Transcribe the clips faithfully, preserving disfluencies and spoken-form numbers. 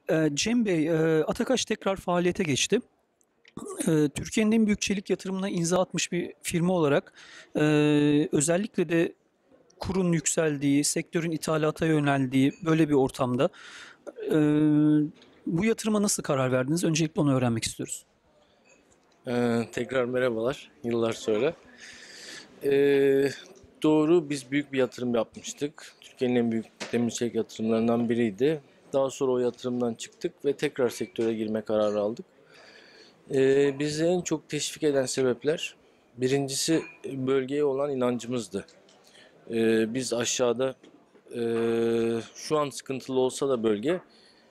Eee, Cem Bey, eee, Atakaş tekrar faaliyete geçti. Eee, Türkiye'nin en büyük çelik yatırımına imza atmış bir firma olarak eee, özellikle de kurun yükseldiği, sektörün ithalata yöneldiği böyle bir ortamda eee, bu yatırıma nasıl karar verdiniz? Öncelikle onu öğrenmek istiyoruz. Ee, tekrar merhabalar, yıllar sonra. Ee, doğru, biz büyük bir yatırım yapmıştık. Türkiye'nin en büyük demir çelik yatırımlarından biriydi. Daha sonra o yatırımdan çıktık ve tekrar sektöre girme kararı aldık. Ee, bizi en çok teşvik eden sebepler, birincisi bölgeye olan inancımızdı. Ee, biz aşağıda, e, şu an sıkıntılı olsa da bölge,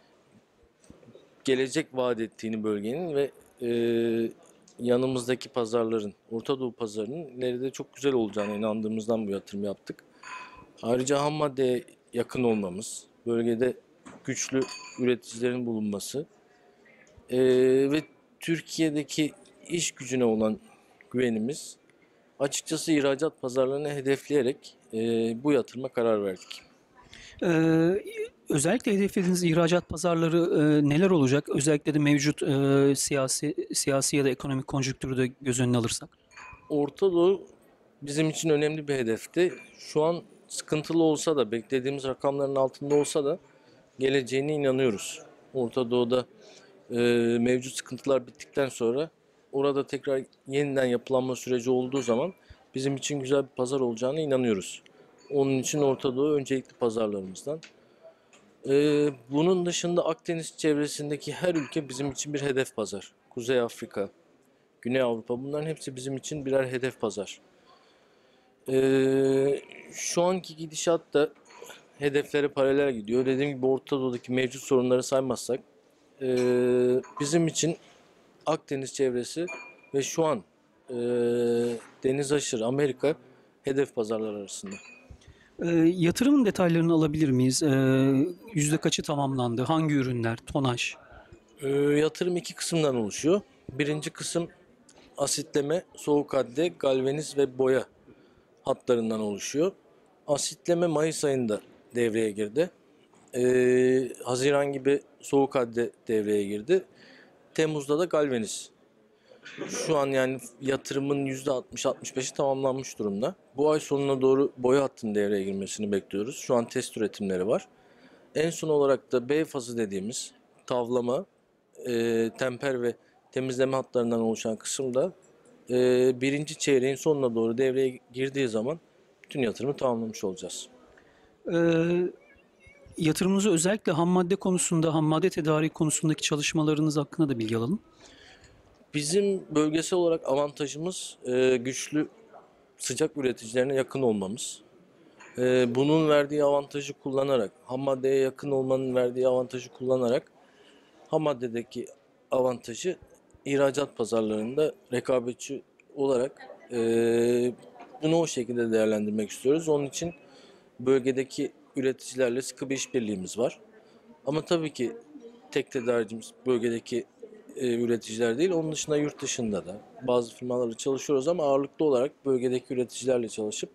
gelecek vaat ettiğini bölgenin ve e, yanımızdaki pazarların, Orta Doğu pazarının ileride çok güzel olacağına inandığımızdan bu yatırım yaptık. Ayrıca ham maddeye yakın olmamız, bölgede güçlü üreticilerin bulunması e, ve Türkiye'deki iş gücüne olan güvenimiz, açıkçası ihracat pazarlarını hedefleyerek e, bu yatırıma karar verdik. Eee, Özellikle hedeflediğiniz ihracat pazarları eee, neler olacak? Özellikle de mevcut eee, siyasi siyasi ya da ekonomik konjonktürü de göz önüne alırsak. Orta Doğu bizim için önemli bir hedefti. Şu an sıkıntılı olsa da, beklediğimiz rakamların altında olsa da geleceğine inanıyoruz. Orta Doğu'da e, mevcut sıkıntılar bittikten sonra orada tekrar yeniden yapılanma süreci olduğu zaman bizim için güzel bir pazar olacağına inanıyoruz. Onun için Orta Doğu öncelikli pazarlarımızdan. E, bunun dışında Akdeniz çevresindeki her ülke bizim için bir hedef pazar. Kuzey Afrika, Güney Avrupa, bunların hepsi bizim için birer hedef pazar. Ee, şu anki gidişat da hedeflere paralel gidiyor. Dediğim gibi Orta Doğu'daki mevcut sorunları saymazsak ee, bizim için Akdeniz çevresi ve şu an ee, deniz aşırı Amerika hedef pazarlar arasında. Eee, yatırımın detaylarını alabilir miyiz? Eee, yüzde kaçı tamamlandı? Hangi ürünler? Tonaj? Ee, yatırım iki kısımdan oluşuyor. Birinci kısım asitleme, soğuk hadde, galvaniz ve boya hatlarından oluşuyor. Asitleme Mayıs ayında devreye girdi. Ee, Haziran gibi soğuk hadde devreye girdi. Temmuz'da da galvaniz. Şu an yani yatırımın yüzde altmış altmış beşi tamamlanmış durumda. Bu ay sonuna doğru boya hattının devreye girmesini bekliyoruz. Şu an test üretimleri var. En son olarak da B fazı dediğimiz tavlama, e, temper ve temizleme hatlarından oluşan kısımda e, birinci çeyreğin sonuna doğru devreye girdiği zaman bütün yatırımı tamamlamış olacağız. Eee, Yatırımınızı özellikle ham madde konusunda, ham madde tedariği konusundaki çalışmalarınız hakkında da bilgi alalım. Bizim bölgesel olarak avantajımız e, güçlü sıcak üreticilerine yakın olmamız. E, bunun verdiği avantajı kullanarak, ham maddeye yakın olmanın verdiği avantajı kullanarak ham maddedeki avantajı ihracat pazarlarında rekabetçi olarak e, bunu o şekilde değerlendirmek istiyoruz. Onun için bölgedeki üreticilerle sıkı bir işbirliğimiz var. Ama tabii ki tek tedaricimiz bölgedeki e, üreticiler değil. Onun dışında yurt dışında da bazı firmalarla çalışıyoruz ama ağırlıklı olarak bölgedeki üreticilerle çalışıp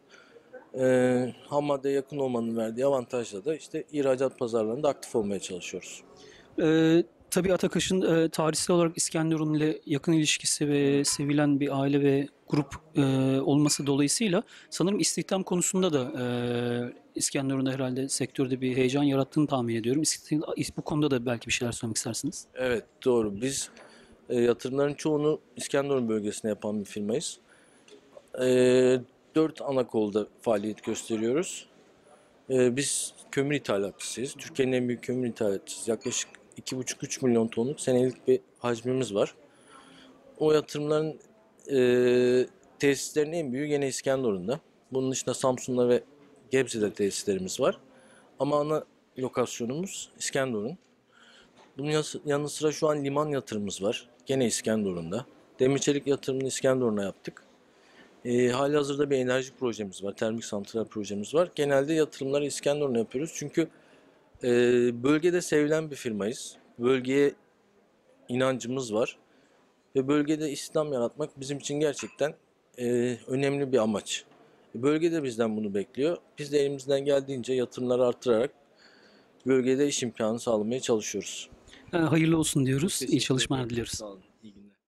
e, ham maddeye yakın olmanın verdiği avantajla da işte ihracat pazarlarında aktif olmaya çalışıyoruz. Ee, tabii Atakaş'ın e, tarihsel olarak İskenderun ile yakın ilişkisi ve sevilen bir aile ve grup e, olması dolayısıyla sanırım istihdam konusunda da e, İskenderun'da herhalde sektörde bir heyecan yarattığını tahmin ediyorum. İstihdam- bu konuda da belki bir şeyler söylemek istersiniz. Evet, doğru. Biz e, yatırımların çoğunu İskenderun bölgesine yapan bir firmayız. E, dört ana kolda faaliyet gösteriyoruz. E, biz kömür ithalatçısıyız. Türkiye'nin en büyük kömür ithalatçısıyız. Yaklaşık iki buçuk üç milyon tonluk senelik bir hacmimiz var. O yatırımların e, tesislerin en büyüğü gene İskenderun'da. Bunun dışında Samsun'da ve Gebze'de tesislerimiz var. Ama ana lokasyonumuz İskenderun. Bunun yanı sıra şu an liman yatırımımız var. Gene İskenderun'da. Demir çelik yatırımını İskenderun'a yaptık. E, halihazırda bir enerji projemiz var. Termik santral projemiz var. Genelde yatırımları İskenderun'a yapıyoruz. Çünkü e, bölgede sevilen bir firmayız. Bölgeye inancımız var. Ve bölgede istihdam yaratmak bizim için gerçekten e, önemli bir amaç. Bölge de bizden bunu bekliyor. Biz de elimizden geldiğince yatırımları artırarak bölgede iş imkanı sağlamaya çalışıyoruz. E, hayırlı olsun diyoruz. İyi Teşekkür çalışmalar ederim. diliyoruz. Sağ olun.